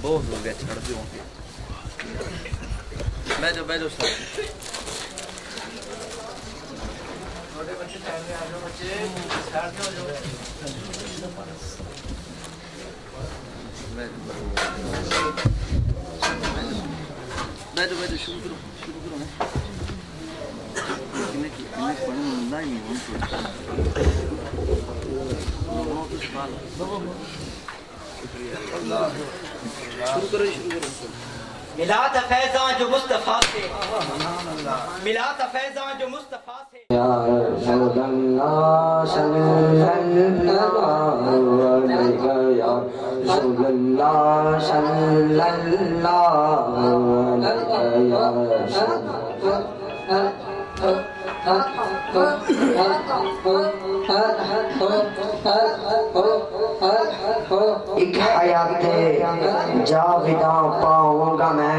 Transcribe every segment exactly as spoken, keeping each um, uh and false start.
बहुत हो गया, छड़ दो बैठो बैठो सब छोटे बच्चे साइड में आ जाओ, बच्चे साइड में हो जाओ। बैठो बैठो शुरू करो शुरू करो ना किन्ने किन्ने पढ़ने मिलता ही नहीं उनको लोगों को सवाल शुरू करो शुरू करो। मिला था फैज़ां जो मुस्तफ़ा से, मिला था फैज़ां जो मुस्तफ़ा से। या रसूलल्लाह सल्लल्लाहु अलैहि या रसूलल्लाह सल्लल्लाहु अलैहि या एक हयाते जाविदा पाऊंगा मैं,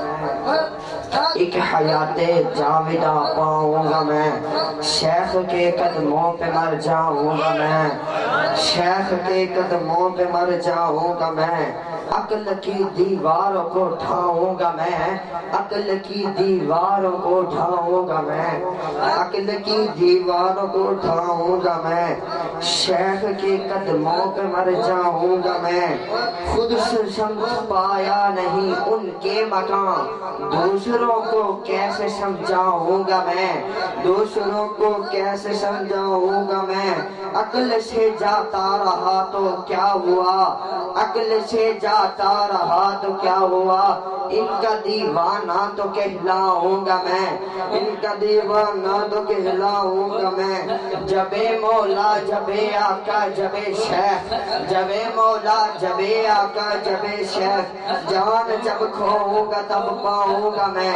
एक हयाते जाविदा पाऊंगा मैं, शेख के कदमों पे मर जाऊंगा मैं, शेख के कदमों पे मर जाऊंगा मैं, अक्ल की दीवारों को उठाऊंगा मैं, अक्ल की दीवारों को उठाऊंगा मैं, अक्ल की दीवारों को उठाऊंगा मैं, शेख के कदमों पे मर जाऊंगा मैं, खुद से समझ पाया नहीं उनके मकाम, दूसरों को कैसे समझाऊंगा मैं, दूसरों को कैसे समझाऊंगा मैं, अक्ल से जाता रहा तो क्या हुआ, अक्ल से जाता रहा तो क्या हुआ, इनका दीवाना तो कहलाऊंगा मैं, इनका दीवाना तो कहलाऊंगा मैं, जबे मौला जबे आका जबे शेख, जबे मौला जबे आका जबे शेख, जान जब खोऊंगा तब पाऊंगा मैं,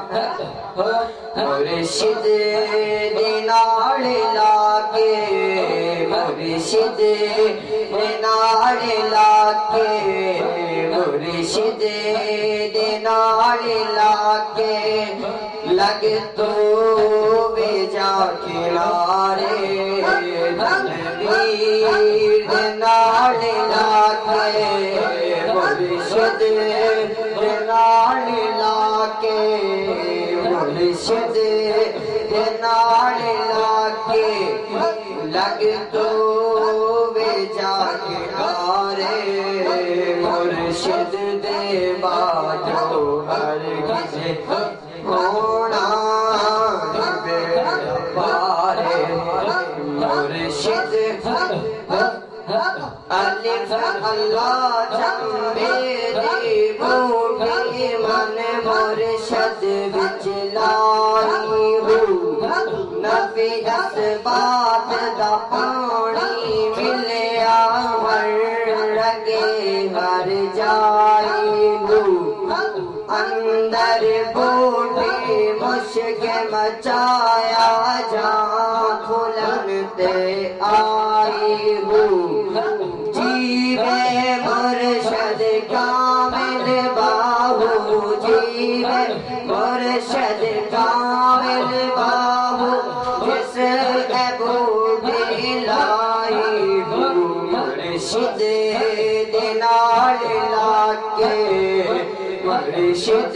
मुर्शिद दिनार लाके, मुर्शिद दिनार लाके, मुर्शिद दिनार लाके, लग तो बेजा किनारे, तनवीर दिनार लाके, मुर्शिद दिनार लाके, मुर्शिद दिनार लाके, लग तो बेजा किनारे, मुर्शिद दे बाजो हर किसे होना पारे, मुर्शिद अलिफ अल्लाह मेरी बूढ़ी मन मुर्शिद विच लाई हूँ, नबी असबात दा पानी मिलिया हर रगे हर जाई हूँ, अंदर बूढ़ी मुश्क मचाया जा खुलन ते आई हूँ, जीवे मुर्शिद कामिल बाहू, जीवे मुर्शिद कामिल बाहू, जिस बूढ़ी लाई हूँ, मुर्शिद दिनार लाके, मुर्शिद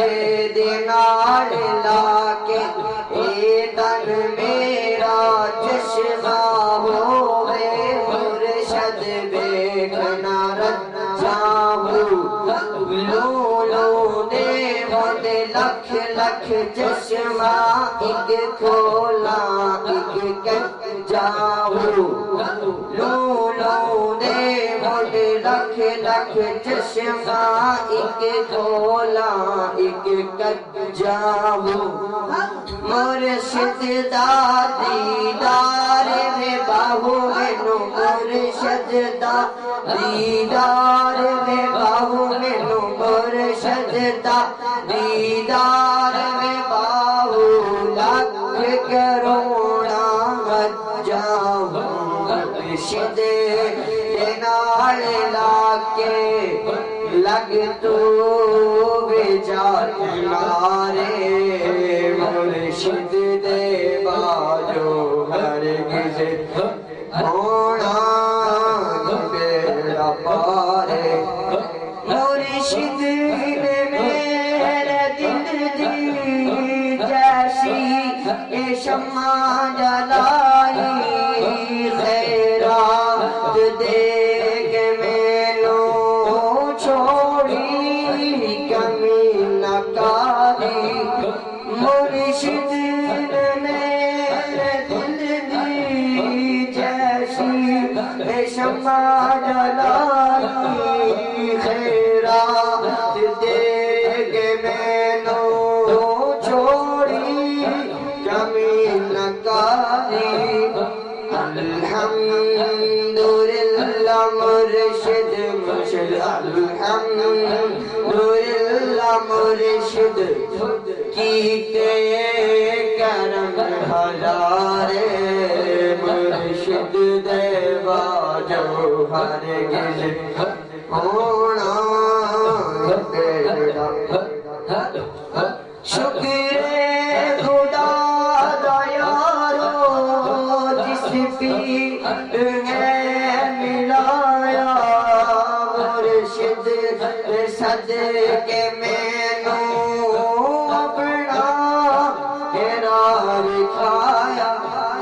दिनार लाके, ए तन मेरा चश्मा होवे, मुर्शिद देखना रजाऊं, लो लो ने मोदे लख लख चश्मा, एक खोला एक कट जाऊं, लो लो ने मोदे लख लख चश्मा, एक खोला एक कट जाऊं, मुर्शिद दा दीदार में बाहू मैनू, मुर्शिद दा दीदार में बाहू मैनू, मुर्शिद दा दीदार में बाहू, लख करोड़ा जाऊं, मुर्शिद दिनार लाके, लग तो बेजा किनारे, मुर्शिद दे बाजो हर किसे होना बेड़ा पारे, मुर्शिद मुर्शिद ने मेरे दिल दी जैसी ये शम्मा जलाई खैरात दे के मैनू छोड़ी कमी न कारी मुर्शिद ने मेरे दिल दी जैसी ये शम्मा जलाई खैरात दे के मैनू छोड़ी कमी न कारी अल्हम्दुलिल्लाह मुर्शिद मुर्शिद अल्हम्दुलिल्लाह मुर्शिद कीते करम हजारे मुर्शिद देवा जो हर गिल होना बेड़ा शुक्र खुदा दा यारो जिस पीर है मिलाया मुर्शिद सदके मैनू अपना तेरा दिखाया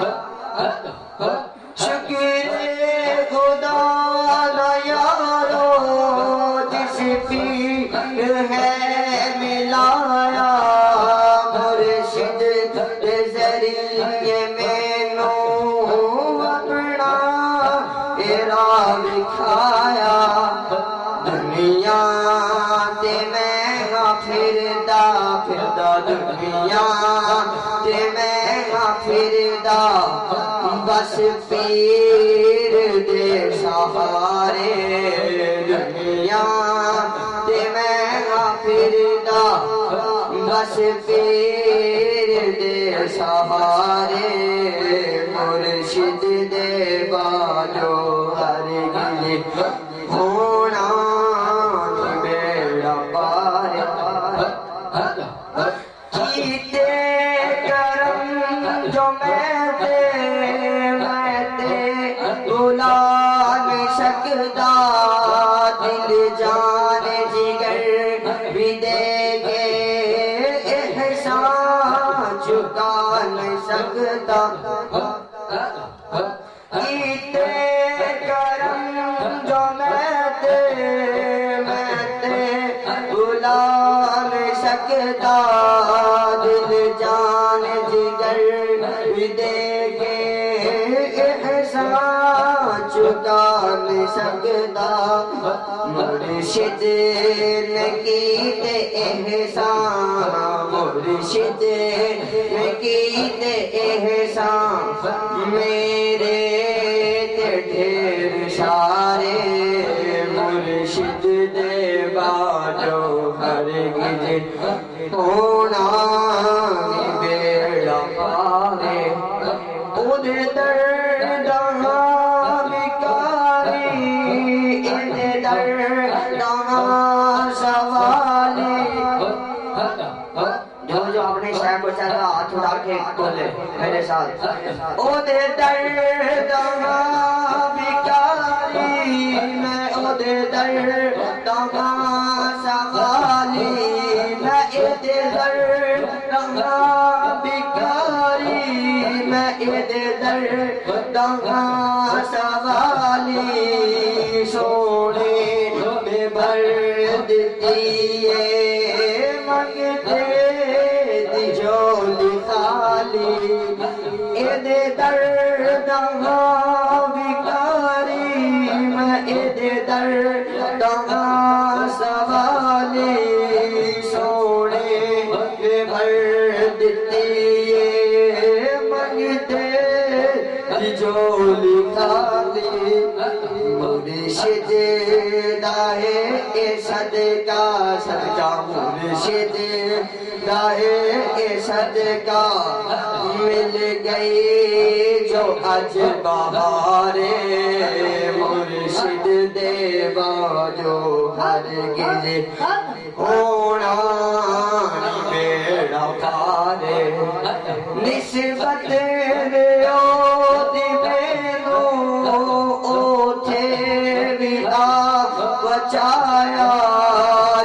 शुक्र खुदा दा यारो जिस पीर है मिलाया मुर्शिद जरिए मैनू अपना तेरा दिखाया दुनिया ते मैं फिरदा फिरदा दुनिया ते मैं फिरदा बस पीर दे सहारे दुनिया ते मैं फिरदा बस पीर दे सहारे मुर्शिद दे बाजो हर गिले होना बेड़ा पार कीते करम जो मैं दे मैं ते बुला नहीं सकदा दिल जान जिगर भी दे के एहसान चुका नहीं सकता कीते करम जो मैं ते मैं ते बुला नहीं सकता दिल जान जिगर भी दे के एहसान चुका नहीं सकता मुर्शिद ने कीते एहसान मुर्शिद ने कीते एहसान मेरे ते ढेर सारे मुर्शिद दे बाजो हर गिजे होना बेड़ा पारे उधर दर्द बिकारी इधर दर्द सवाली जो जो अपने शहर को चाहता हाथ उठा के बोले मेरे साथ उधर दर्द बिकारी मैं उधर दर्द सवाली मैं इधर दर्द बिकारी मैं इधर दर्द सवाली सोने में भर देती है मंगते जोली खाली इधर दर्द बिकारी मैं इधर दर्द सवाली सोने में भर देती है मंगते जोली खाली मुर्शिद दाहे ए सदका सदका मुर्शिद दाहे ए सदका मिल गई जो आज बहारे मुर्शिद देवा जो हर गिले होना बेड़ा पारे निस्बत बचाया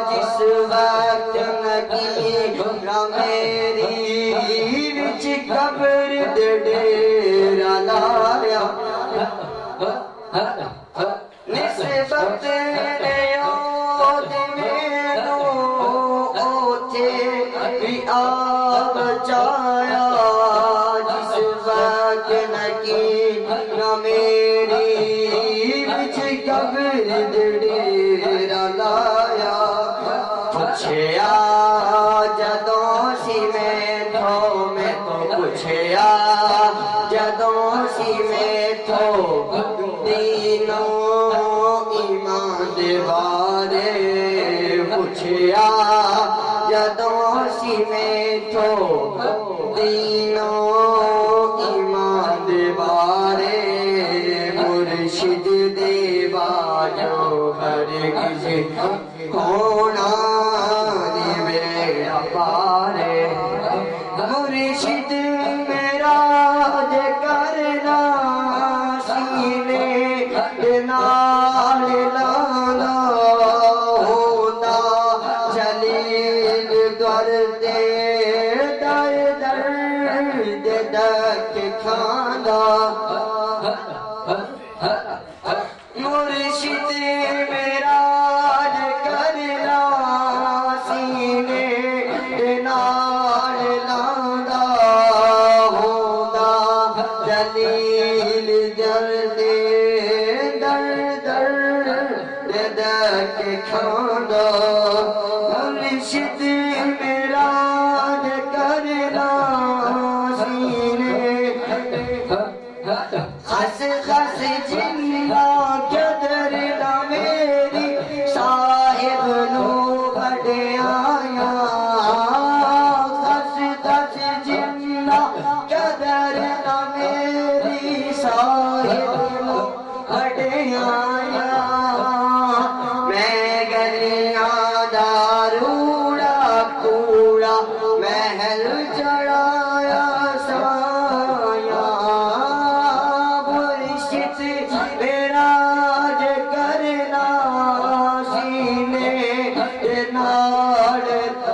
पुछया जदों सी मैं थो मैं तो पुछया जदों सी मैं थो दीनों ईमान दे बारे पुछया जदों सी मैं थो दीनों ईमान दे बारे मुर्शिद दे बाजो हर किसी होना नी बेड़ा पारे मुर्शिद मेरा जे करना सीने नाल लाना होता जलील दर दे दर दर दे दक खाना मुर्शिद मेरा जे करना सीने नाल लांदा होंदा जलील दर दे दर दर दे दक खांदा मुर्शिद मेरा जे करना सीने खस खस जिन्ना कदर ना मेरी साहिब नो बड़ियाया खस खस जिन्ना कदर ना मेरी साहिब नो बड़ियाया मैं गलियां दारूड़ा कूड़ा महल चढ़ाया साया मेरा जे करना सीने नाल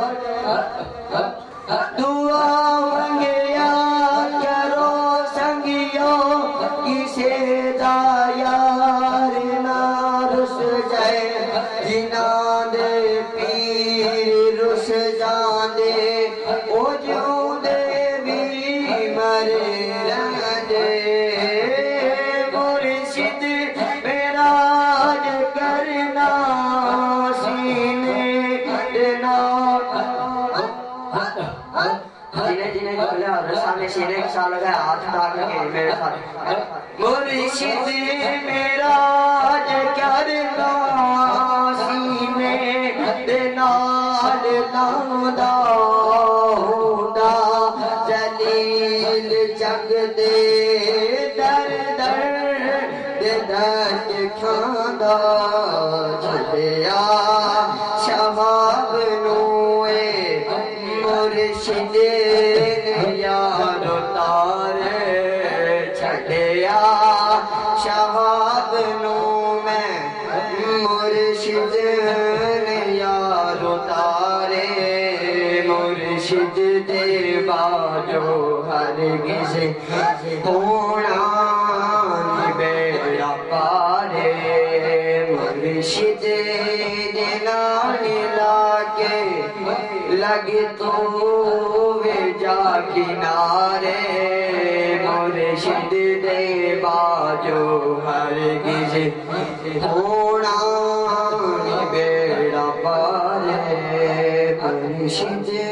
दुआ मंगिया करो संगियो किसे दा यार ना रुस जाए जिना दे पीर रुस जांदे ओ जिउंदे भी मरे रहंदे मुर्शिद मेरा जे करना सीने जिन्हें जिन्हें बोले और सामने सीने के साथ लगा हाथ डाल के मेरे साथ मुर्शिद मेरा जे करना सीने नाल लांदा होंदा जलील जग दे दर दर दे दर खांदा छड़िया शबाब नूए मुर्शिद ने यार तारे छड़िया शबाब नू मैं मुर्शिद ने यार तारे मुर्शिद दे बाजो हर किसे होना नी बेड़ा पारे मुर्शिद दे नाल लाके लगे तो वे जा किनारे मुर्शिद दे बाजो हर किसे होना नी बेड़ा पारे मुर्शिद